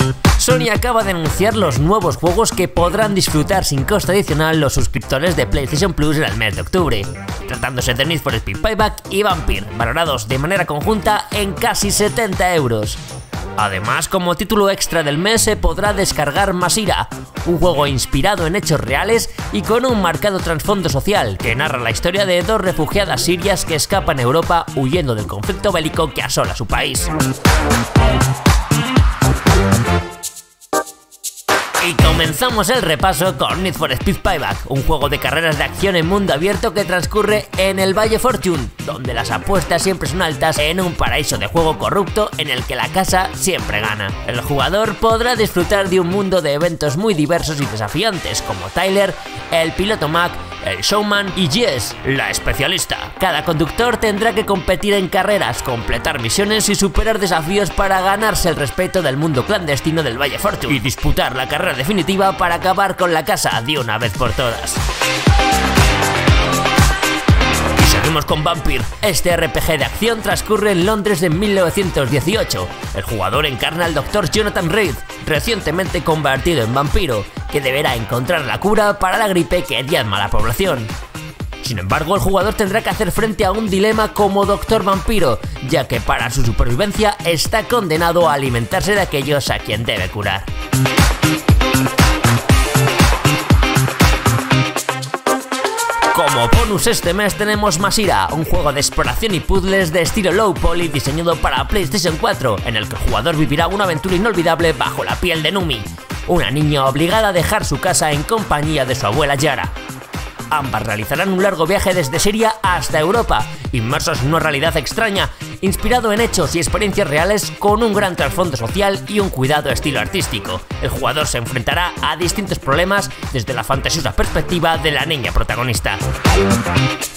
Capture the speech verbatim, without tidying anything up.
Sony acaba de anunciar los nuevos juegos que podrán disfrutar sin coste adicional los suscriptores de PlayStation Plus en el mes de octubre, tratándose de Need for Speed Payback y Vampire, valorados de manera conjunta en casi setenta euros. Además, como título extra del mes se podrá descargar Masira, un juego inspirado en hechos reales y con un marcado trasfondo social que narra la historia de dos refugiadas sirias que escapan a Europa huyendo del conflicto bélico que asola su país. Y comenzamos el repaso con Need for Speed Payback, un juego de carreras de acción en mundo abierto que transcurre en el Valle Fortune, donde las apuestas siempre son altas en un paraíso de juego corrupto en el que la casa siempre gana. El jugador podrá disfrutar de un mundo de eventos muy diversos y desafiantes como Tyler, el piloto Mac, el showman y Jess, la especialista. Cada conductor tendrá que competir en carreras, completar misiones y superar desafíos para ganarse el respeto del mundo clandestino del Valle Fortune y disputar la carrera definitiva para acabar con la casa de una vez por todas. Y seguimos con Vampire. Este R P G de acción transcurre en Londres de mil novecientos dieciocho. El jugador encarna al doctor Jonathan Reed, recientemente convertido en vampiro, que deberá encontrar la cura para la gripe que diezma a la población. Sin embargo, el jugador tendrá que hacer frente a un dilema como doctor vampiro, ya que para su supervivencia está condenado a alimentarse de aquellos a quien debe curar. Como bonus este mes tenemos Masira, un juego de exploración y puzzles de estilo low poly diseñado para PlayStation cuatro, en el que el jugador vivirá una aventura inolvidable bajo la piel de Numi, una niña obligada a dejar su casa en compañía de su abuela Yara. Ambas realizarán un largo viaje desde Siria hasta Europa, inmersos en una realidad extraña, inspirado en hechos y experiencias reales con un gran trasfondo social y un cuidado estilo artístico. El jugador se enfrentará a distintos problemas desde la fantasiosa perspectiva de la niña protagonista.